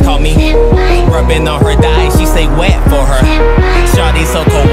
caught me rubbing on her thigh, she say wet for her. Shawty so cold